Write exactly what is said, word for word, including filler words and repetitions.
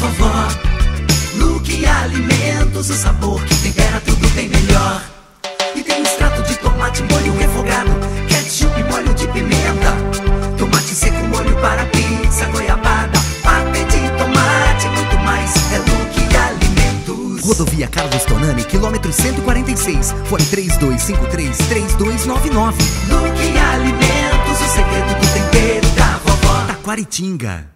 vovó. Luc Alimentos, o sabor que tempera tudo bem melhor. E tem extrato de tomate, molho refogado, ketchup, molho de pimenta, tomate seco, molho para pizza, goiabada, patê de tomate, muito mais. É Luc Alimentos. Rodovia Carlos Tonani, quilômetro cento e quarenta e seis. Fone três dois cinco três, três dois nove nove. Luc Alimentos, o segredo do tempero da vovó. Taquaritinga.